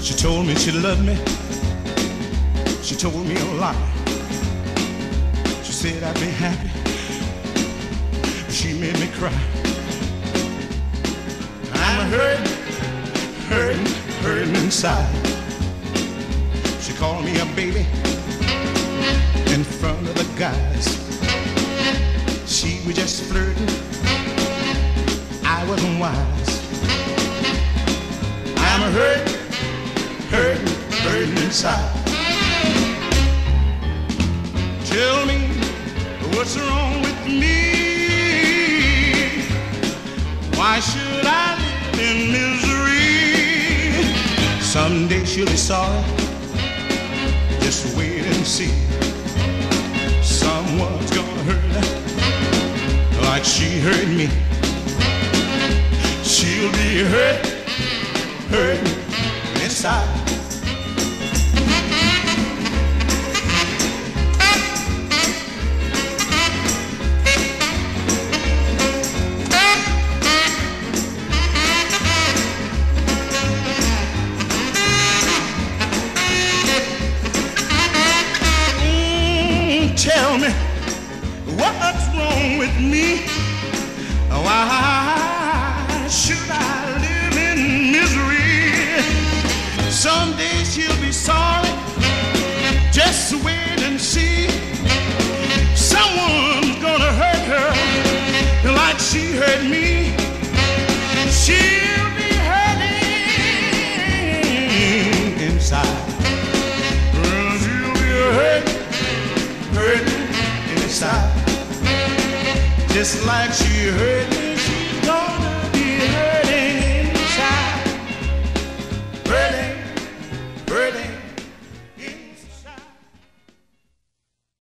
She told me she loved me. She told me a lie. She said I'd be happy. She made me cry. I'm hurting, hurting, hurting inside. She called me a baby in front of the guys. She was just flirting. I wasn't wise. I'm hurting, hurting, hurting inside. Tell me what's wrong with me. Why should I live in misery? Someday she'll be sorry. Just wait and see. Someone's gonna hurt her like she hurt me. She'll be hurt, hurting inside. Tell me what's wrong with me. Why should I live in misery? Someday she'll be sorry. Just wait and see. Someone's gonna hurt her like she hurt me. She'll be hurting inside. She'll be hurting, hurting inside, just like she hurt me.